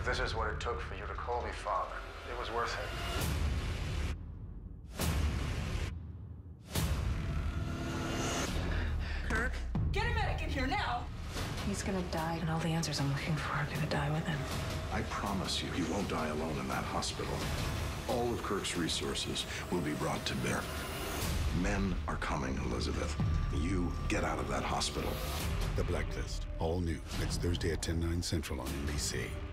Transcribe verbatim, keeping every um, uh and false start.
If this is what it took for you to call me father, it was worth it. Kirk, get a medic in here now! He's gonna die, and all the answers I'm looking for are gonna die with him. I promise you, he won't die alone in that hospital. All of Kirk's resources will be brought to bear. Men are coming, Elizabeth. You get out of that hospital. The Blacklist, all new, next Thursday at ten, nine central on N B C.